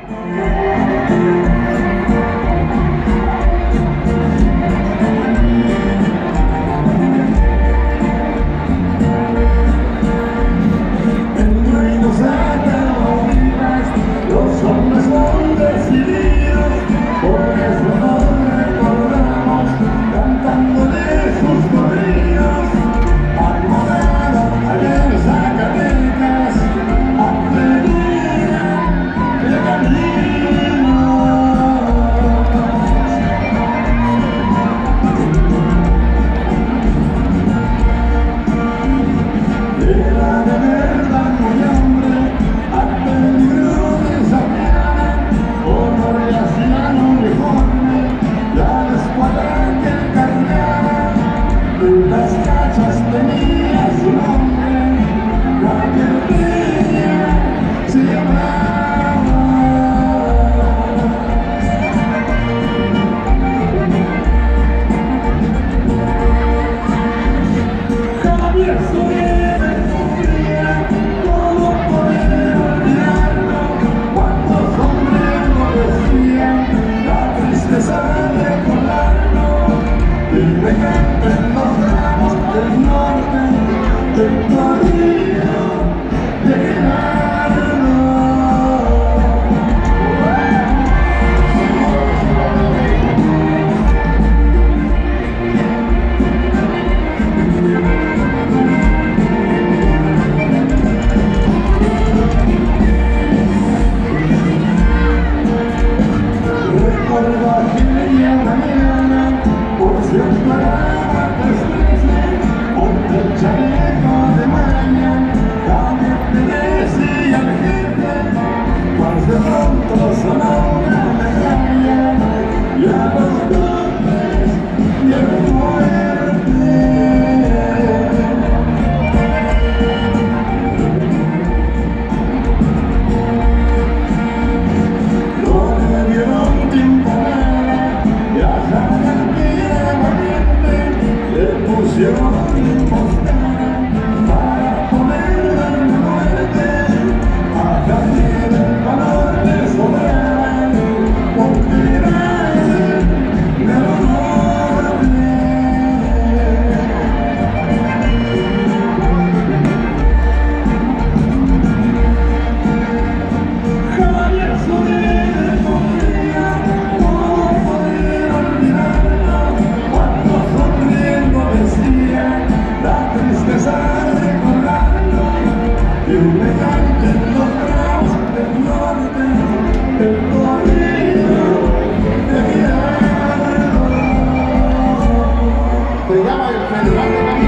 Las cachas tenía su nombre, cualquier día se llamaba Javier Soriano. ¿Cómo poder olvidarlo? Cuántos hombres lo decían, la tristeza de recordarlo, y me cantan los ramos del norte, del Torino, de Gerardo. Recuerdo aquella mañana, por cierto era ponte el chaleco de maña, Javier te decía al jefe, pues de pronto sonó una metralla, y a los golpes y a la muerte. No le dieron tiempo a nada, y a Javier Pira valiente le pusieron para poder darle muerte. A Javier el valor le sobraba, porque era él de lo norte. Javier Soriano corría, ¿cómo poder olvidarlo? Cuando sonriendo decía, la tristeza de recordarlo, y un elegante en los bravos del norte, del Torino, de Gerardo. Se llama el Fernando.